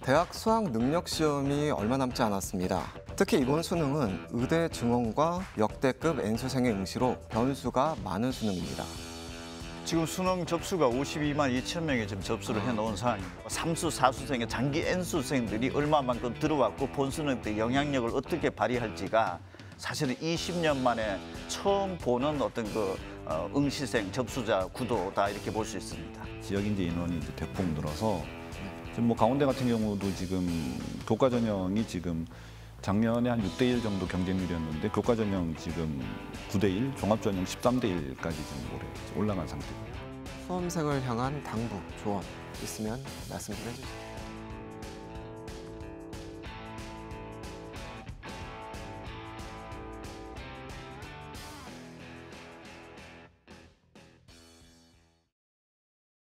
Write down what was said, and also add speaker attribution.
Speaker 1: 대학 수학 능력 시험이 얼마 남지 않았습니다. 특히 이번 수능은 의대 증원과 역대급 N수생의 응시로 변수가 많은 수능입니다.
Speaker 2: 지금 수능 접수가 52만 2천 명이 지금 접수를 해놓은 상황입니다. 3수, 4수생의 장기 N수생들이 얼마만큼 들어왔고 본수능 때 영향력을 어떻게 발휘할지가 사실은 20년 만에 처음 보는 어떤 응시생 접수자 구도다 이렇게 볼 수 있습니다.
Speaker 3: 지역인재 인원이 이제 대폭 늘어서 지금 뭐 강원대 같은 경우도 지금 교과 전형이 지금 작년에 한 6대1 정도 경쟁률이었는데 교과 전형 지금 9대1, 종합 전형 13대1까지 지금 올해 올라간 상태입니다.
Speaker 1: 수험생을 향한 당부, 조언 있으면 말씀 좀 해주세요.